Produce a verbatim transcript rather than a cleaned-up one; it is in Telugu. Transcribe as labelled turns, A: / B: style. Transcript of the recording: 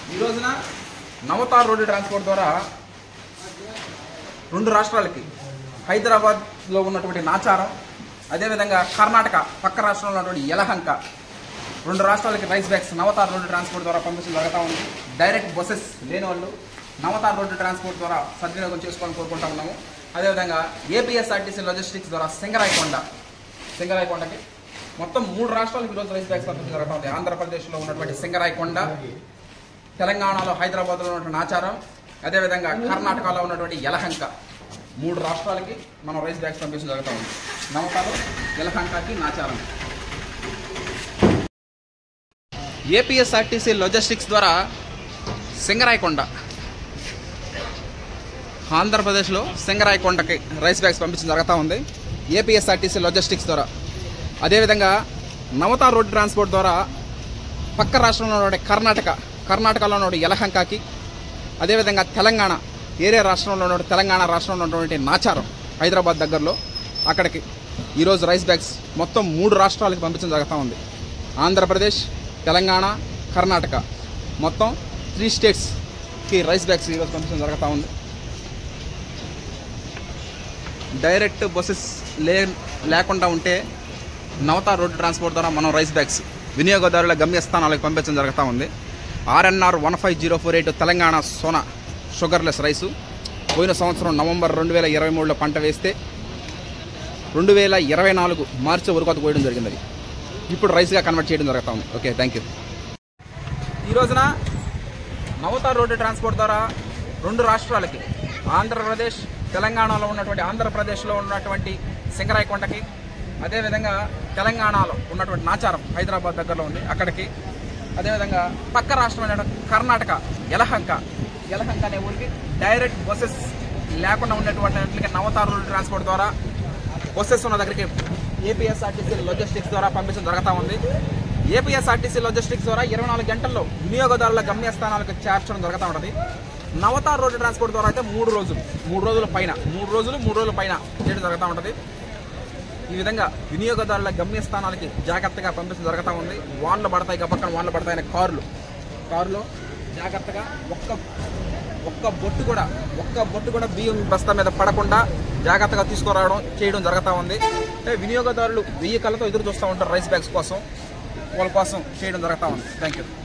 A: ఈ రోజున నవతార్ రోడ్డు ట్రాన్స్పోర్ట్ ద్వారా రెండు రాష్ట్రాలకి హైదరాబాద్లో ఉన్నటువంటి నాచారం, అదేవిధంగా కర్ణాటక పక్క రాష్ట్రంలో ఉన్నటువంటి యలహంక రెండు రాష్ట్రాలకి rice bags Navatar road transport ద్వారా పంపించడం జరుగుతూ ఉంది. డైరెక్ట్ బస్సెస్ లేని వాళ్ళు నవతార్ రోడ్డు ట్రాన్స్పోర్ట్ ద్వారా సద్వినియోగం చేసుకోవాలని కోరుకుంటా ఉన్నాము. అదేవిధంగా ఏపీఎస్ఆర్టీసీ లాజిస్టిక్స్ ద్వారా సింగరాయకొండ సింగరాయకొండకి మొత్తం మూడు రాష్ట్రాలకు ఈరోజు రైస్ బ్యాగ్స్ పంపించడం జరుగుతూ ఉంది. ఆంధ్రప్రదేశ్లో ఉన్నటువంటి సింగరాయకొండ, తెలంగాణలో హైదరాబాద్లో ఉన్నటువంటి నాచారం, అదేవిధంగా కర్ణాటకలో ఉన్నటువంటి యలహంక మూడు రాష్ట్రాలకి మనం రైస్ బ్యాగ్స్ పంపించడం జరుగుతూ ఉంది. నవతారు, యలహంకకి, నాచారం. ఏపీఎస్ఆర్టీసీ లాజిస్టిక్స్ ద్వారా సింగరాయకొండ, ఆంధ్రప్రదేశ్లో సింగరాయకొండకి రైస్ బ్యాగ్స్ పంపించడం జరుగుతూ ఉంది ఏపీఎస్ఆర్టీసీ లాజిస్టిక్స్ ద్వారా. అదేవిధంగా నవతార్ రోడ్డు ట్రాన్స్పోర్ట్ ద్వారా పక్క రాష్ట్రంలో ఉన్నటువంటి కర్ణాటక కర్ణాటకలో ఉన్నటువంటి యలహంకకి, అదేవిధంగా తెలంగాణ ఏరే రాష్ట్రంలో ఉన్న తెలంగాణ రాష్ట్రంలో ఉన్నటువంటి నాచారం హైదరాబాద్ దగ్గరలో అక్కడికి ఈరోజు రైస్ బ్యాగ్స్ మొత్తం మూడు రాష్ట్రాలకు పంపించడం జరుగుతూ ఉంది. ఆంధ్రప్రదేశ్, తెలంగాణ, కర్ణాటక మొత్తం త్రీ స్టేట్స్కి రైస్ బ్యాగ్స్ ఈరోజు పంపించడం జరుగుతూ ఉంది. డైరెక్ట్ బస్సెస్ లే లేకుండా ఉంటే నవతార్ రోడ్డు ట్రాన్స్పోర్ట్ ద్వారా మనం రైస్ బ్యాగ్స్ వినియోగదారుల గమ్యస్థానాలకు పంపించడం జరుగుతూ ఉంది. RNR one five zero four eight Telangana Sona sugarless rice పోయిన సంవత్సరం నవంబర్ రెండు వేల ఇరవై మూడులో పంట వేస్తే రెండు వేల ఇరవై నాలుగు మార్చి వరకు అది కోయడం జరిగింది. అది ఇప్పుడు రైస్గా కన్వర్ట్ చేయడం జరుగుతూ ఉంది. Okay, thank you. ఈ రోజున నవతార్ రోడ్డు ట్రాన్స్పోర్ట్ ద్వారా రెండు రాష్ట్రాలకి ఆంధ్రప్రదేశ్, తెలంగాణలో ఉన్నటువంటి ఆంధ్రప్రదేశ్లో ఉన్నటువంటి సింగరాయకొండకి, అదేవిధంగా తెలంగాణలో ఉన్నటువంటి నాచారం హైదరాబాద్ దగ్గరలో ఉంది అక్కడికి, అదేవిధంగా పక్క రాష్ట్రమైన కర్ణాటక యలహంక యలహంక అనే ఊరికి డైరెక్ట్ బస్సెస్ లేకుండా ఉండేటువంటి నవతార్ రోడ్డు ట్రాన్స్పోర్ట్ ద్వారా బస్సెస్ ఉన్న దగ్గరికి ఏపీఎస్ఆర్టీసీ లాజిస్టిక్స్ ద్వారా పంపించడం జరుగుతూ ఉంది. ఏపీఎస్ఆర్టీసీ లాజిస్టిక్స్ ద్వారా ఇరవై నాలుగు గంటల్లో వినియోగదారుల గమ్యస్థానాలకు చేర్చడం జరుగుతూ ఉంటుంది. నవతార్ రోడ్డు ట్రాన్స్పోర్ట్ ద్వారా అయితే మూడు రోజులు మూడు రోజుల పైన మూడు రోజులు మూడు రోజుల పైన చేయడం జరుగుతూ ఉంటుంది. ఈ విధంగా వినియోగదారుల గమ్యస్థానాలకి జాగ్రత్తగా పంపించడం జరుగుతూ ఉంది. వాన్లు పడతాయి, పక్కన వాన్లు పడతాయనే కార్లు కారులో జాగ్రత్తగా ఒక్క ఒక్క బొట్టు కూడా ఒక్క బొట్టు కూడా బియ్యం బస్తా మీద పడకుండా జాగ్రత్తగా తీసుకురావడం చేయడం జరుగుతూ ఉంది. అంటే వినియోగదారులు వెయ్యి కళ్ళతో ఎదురు చూస్తూ ఉంటారు రైస్ బ్యాగ్స్ కోసం, వాళ్ళ కోసం చేయడం జరుగుతూ ఉంది. Thank you.